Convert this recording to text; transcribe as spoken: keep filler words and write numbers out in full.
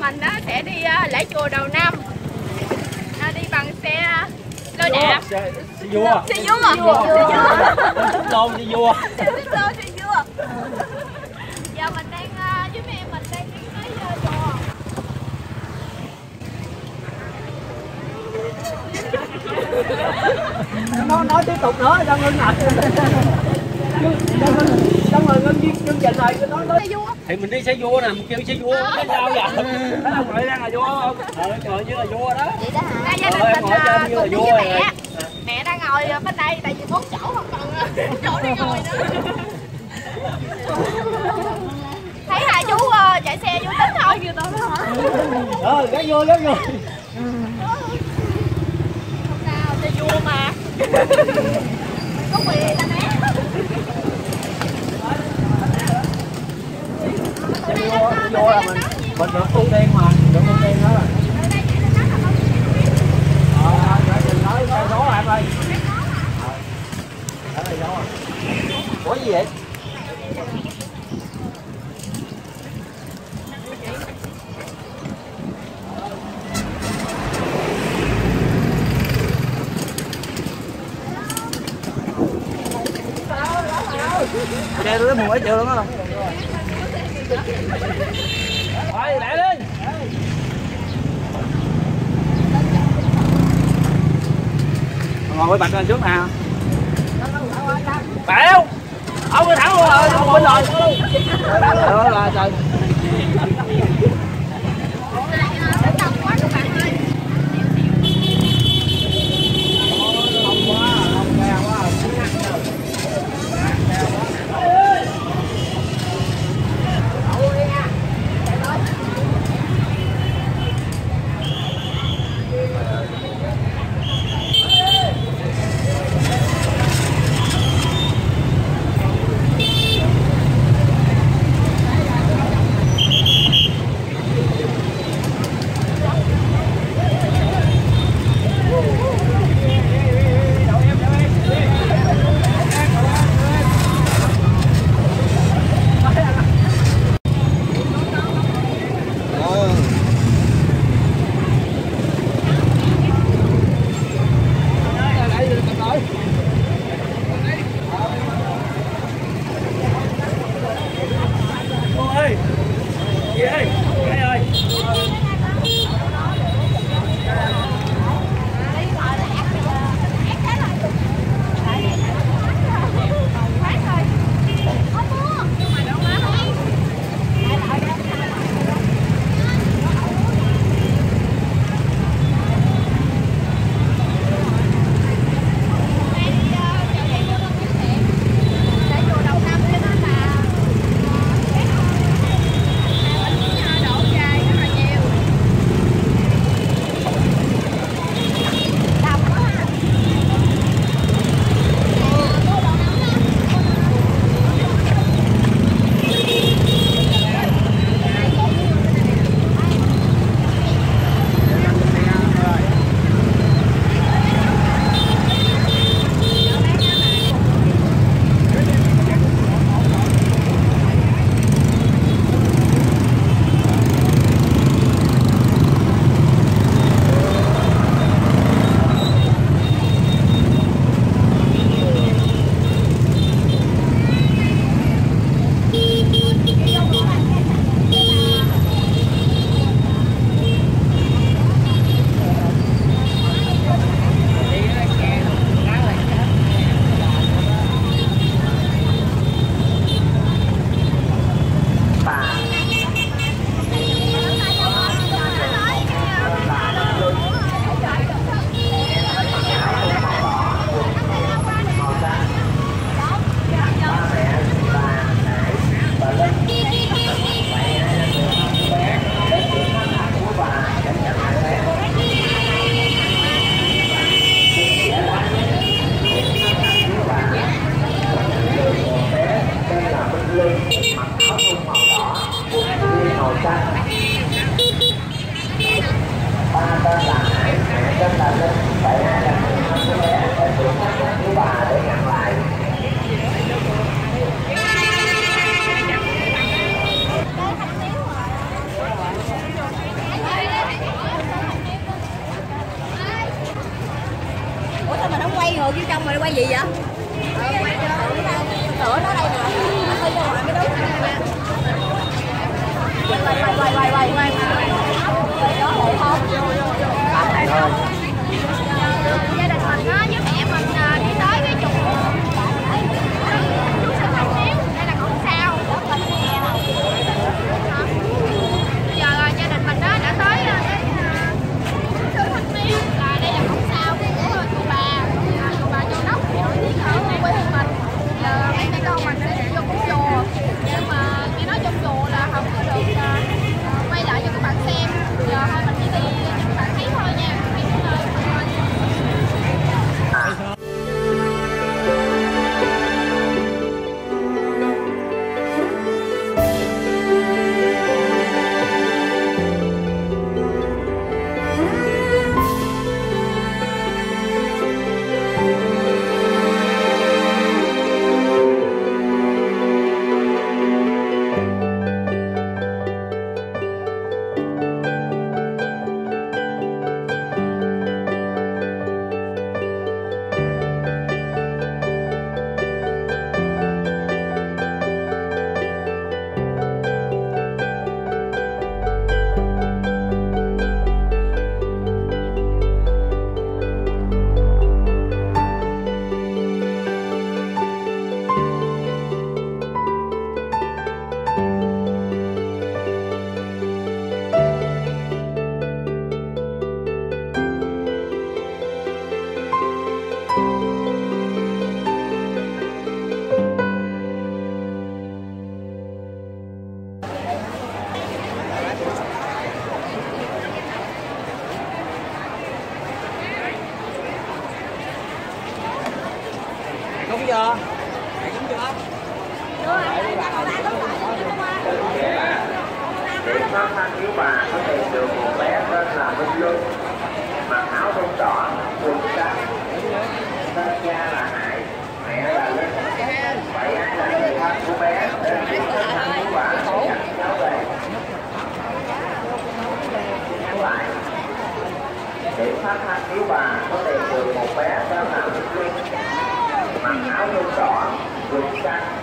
mình á, sẽ đi uh, lễ chùa đầu năm, à, đi bằng xe lôi đạp. Xe vua. Xe vua. Xe vua. Lô xe vua. Xe vua. Xe vua. Giờ mình đang uh, với mấy em mình đang đi tới uh, chùa. Nó nói tiếp tục nữa cho ngưng lại. Xong rồi ngưng chương trình này nói nói. Thì mình đi xe vua nè, mình kêu xe vua cái sao vậy? Thấy ông ngoại đang là vua không? Ờ trời như là vua đó. Vậy đó hả? Gia đình mình uh, cùng đi với mẹ. Mẹ đang ngồi bên đây tại vì bốn chỗ không còn chỗ để ngồi nữa. Thấy hai chú uh, chạy xe vô tính thôi kìa tao đó hả? Ờ, gái vô, gái vô. Không sao, xe vua mà. Có quyền ta né. Vua, vua là mình mình được ưu tiên mà, được ưu tiên đó. Ờ, để mình nói cái số em ơi. Đó là số. Ủa gì vậy? Xe tôi mười mấy triệu luôn á. Thôi lẹ lên. Ngồi với bạch lên trước nè. Bẹo. Ông cứ thẳng luôn rồi, không bên rồi. Đó là trời. dưới trong rồi quay gì vậy? Ờ, quay cho lửa nó đây nè. Anh đi ra ngoài mới đúng nè. Quay quay quay quay quay quay quay. Đó đẹp không? Có thể không? Gia đình mình á với mẹ mình đi tới cái chùa chú Sư Thanh Hiếu, đây là ngọn sao. Bây giờ gia đình mình đó đã tới cái chú Sư Thanh Hiếu, là đây là ngọn sao của chùa Bà, chùa Bà Châu Đốc nổi tiếng ở quê hương mình. Giờ mấy cái con mình sẽ vô cũng chùa, nhưng mà nghe nói trong chùa là không có được uh, quay lại cho các bạn xem. Giờ thôi mình chỉ đi cho các bạn thấy thôi nha. Đúng chưa? Đúng chưa? Để khó khăn thiếu bà có tìm được một bé tên là Minh Luân, mặc áo bông đỏ, quần trắng, tên cha là Hải, mẹ là Linh. Vậy ai là người thân của bé để tìm khó khăn thiếu bà nhận cháu về. Nhắc lại, để khó khăn thiếu bà có tìm được một bé tên là Minh Luân, mặc áo bông đỏ, quần trắng,